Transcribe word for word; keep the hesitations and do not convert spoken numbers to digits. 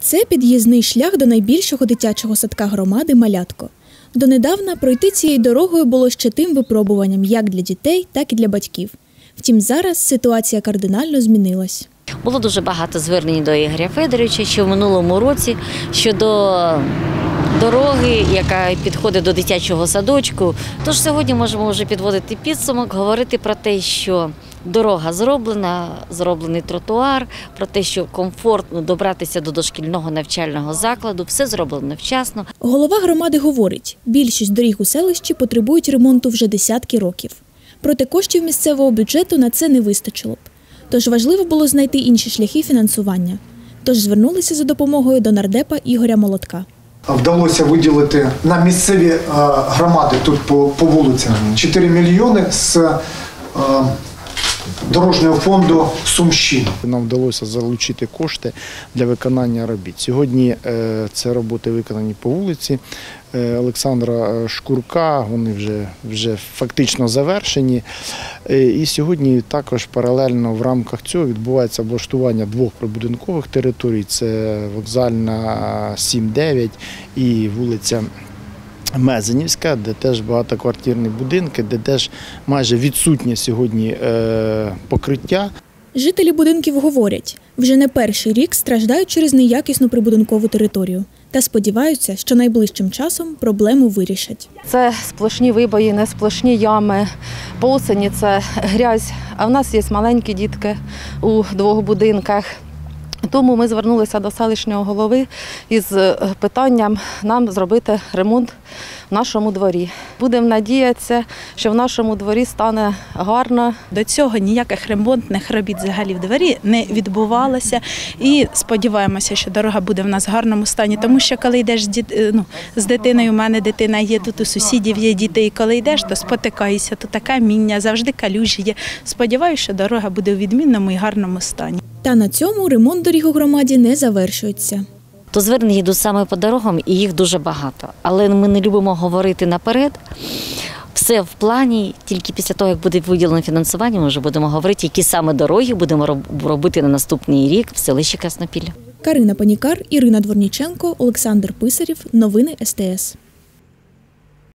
Це під'їзний шлях до найбільшого дитячого садка громади «Малятко». Донедавна пройти цією дорогою було ще тим випробуванням як для дітей, так і для батьків. Втім, зараз ситуація кардинально змінилась. Було дуже багато звернень до Ігоря Федоровича ще в минулому році щодо дороги, яка підходить до дитячого садочку. Тож сьогодні можемо вже підводити підсумок, говорити про те, що дорога зроблена, зроблений тротуар, про те, що комфортно добратися до дошкільного навчального закладу, все зроблено вчасно. Голова громади говорить, більшість доріг у селищі потребують ремонту вже десятки років. Проте коштів місцевого бюджету на це не вистачило б. Тож важливо було знайти інші шляхи фінансування. Тож звернулися за допомогою до нардепа Ігоря Молотка. Вдалося виділити на місцеві громади тут по, по вулицям чотири мільйони з дорожнього фонду Сумщини. Нам вдалося залучити кошти для виконання робіт. Сьогодні це роботи виконані по вулиці Олександра Шкурка, вони вже, вже фактично завершені. І сьогодні також паралельно в рамках цього відбувається облаштування двох прибудинкових територій. Це вокзальна сім дев'ять і вулиця Мезенівська, де теж багатоквартирні будинки, де теж майже відсутнє сьогодні покриття. Жителі будинків говорять, вже не перший рік страждають через неякісну прибудинкову територію. Та сподіваються, що найближчим часом проблему вирішать. Це сплошні вибоїни, сплошні ями, по осені це грязь, а в нас є маленькі дітки у двох будинках. Тому ми звернулися до селищного голови із питанням нам зробити ремонт в нашому дворі. Будемо надіятися, що в нашому дворі стане гарно. До цього ніяких ремонтних робіт взагалі в дворі не відбувалося. І сподіваємося, що дорога буде в нас в гарному стані. Тому що коли йдеш з, дит... ну, з дитиною, у мене дитина є, тут у сусідів є діти, і коли йдеш, то спотикаєшся, то таке міння, завжди калюжі є. Сподіваюся, що дорога буде у відмінному і гарному стані. Та на цьому ремонт доріг у громаді не завершується. То звернення йдуть саме по дорогам, і їх дуже багато. Але ми не любимо говорити наперед. Все в плані, тільки після того, як буде виділено фінансування, ми вже будемо говорити, які саме дороги будемо робити на наступний рік в селищі Краснопілля. Карина Панікар, Ірина Дворніченко, Олександр Писарєв. Новини ес те ес.